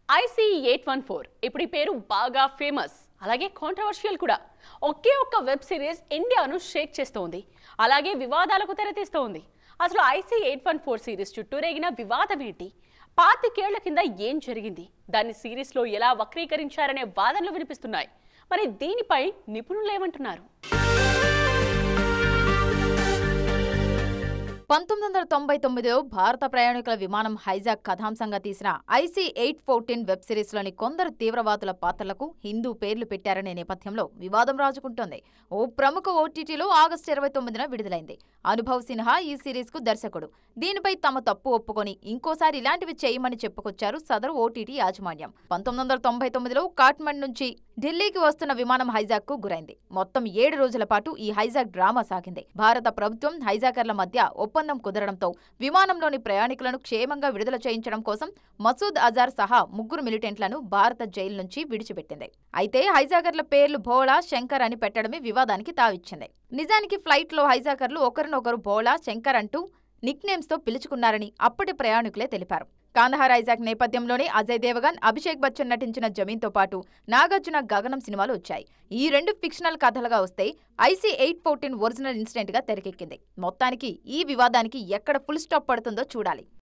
IC814 ఇప్పుడు ఈ పేరు బాగా ఫేమస్, అలాగే కాంట్రవర్షియల్ కూడా. ఒకే ఒక్క వెబ్ సిరీస్ ఇండియాను షేక్ చేస్తోంది, అలాగే వివాదాలకు తెరతీస్తోంది. అసలు IC814 సిరీస్ చుట్టూ రేగిన వివాదం ఏంటి? 25 ఏళ్ల కింద ఏం జరిగింది? దాన్ని సిరీస్లో ఎలా వక్రీకరించారనే వాదనలు వినిపిస్తున్నాయి. మరి దీనిపై నిపుణులు ఏమంటున్నారు? 1999లో భారత ప్రయాణికుల విమానం హైజాక్ కథాంశంగా తీసిన IC814 వెబ్ సిరీస్లోని కొందరు తీవ్రవాదుల పాత్రలకు హిందూ పేర్లు పెట్టారనే నేపథ్యంలో వివాదం రాజుకుంటోంది. ఓ ప్రముఖ OTTలో ఆగస్టు 29న విడుదలైంది. అనుభవ్ సిన్హా ఈ సిరీస్కు దర్శకుడు. దీనిపై తమ తప్పు ఒప్పుకొని ఇంకోసారి ఇలాంటివి చేయమని చెప్పుకొచ్చారు సదరు OTT యాజమాన్యం. 1999లో కాట్మండ్ నుంచి ఢిల్లీకి వస్తున్న విమానం హైజాక్ కు గురైంది. మొత్తం 7 రోజుల పాటు ఈ హైజాక్ డ్రామా సాగింది. భారత ప్రభుత్వం హైజాకర్ల మధ్య ఒప్పందం కుదరడంతో విమానంలోని ప్రయాణికులను క్షేమంగా విడుదల చేయించడం కోసం మసూద్ అజార్ సహా 3 మిలిటెంట్లను భారత జైలు నుంచి విడిచిపెట్టింది. అయితే హైజాకర్ల పేర్లు భోళా, శంకర్ అని పెట్టడమే వివాదానికి తావిచ్చింది. నిజానికి ఫ్లైట్లో హైజాకర్లు ఒకరినొకరు భోళా, శంకర్ అంటూ నిక్నేమ్స్ తో పిలుచుకున్నారని అప్పటి ప్రయాణికులే తెలిపారు. కాందహార్ హైజాక్ నేపథ్యంలోనే అజయ్ దేవగన్, అభిషేక్ బచ్చన్ నటించిన జమీన్తో పాటు నాగార్జున, గగనం సినిమాలు వచ్చాయి. ఈ 2 ఫిక్షనల్ కథలుగా వస్తే IC814 ఒరిజినల్ ఇన్సిడెంట్ గా తెరకెక్కింది. మొత్తానికి ఈ వివాదానికి ఎక్కడ ఫుల్ స్టాప్ పడుతుందో చూడాలి.